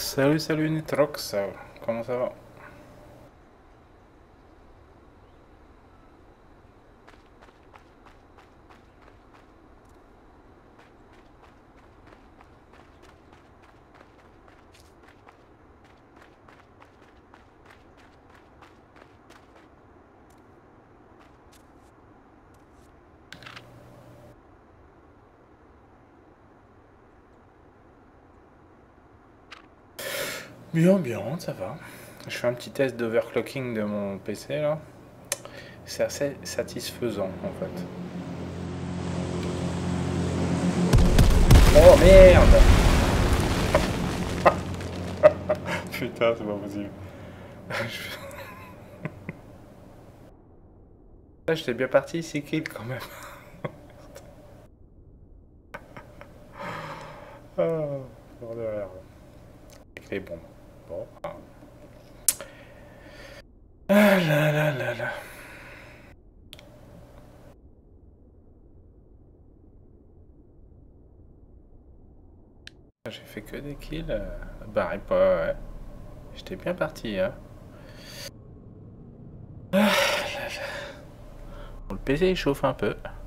Salut, salut Nitrox, comment ça va? Bien, bien, ça va. Je fais un petit test d'overclocking de mon PC là. C'est assez satisfaisant en fait. Oh merde! Putain, c'est pas possible. Là, j'étais bien parti, 6 kills quand même. Ah, bordel. Avec les bombes. Bon. Ah là là là là. J'ai fait que des kills. Bah, pas, ouais. J'étais bien parti, hein. Ah là là. Bon, le PC il chauffe un peu.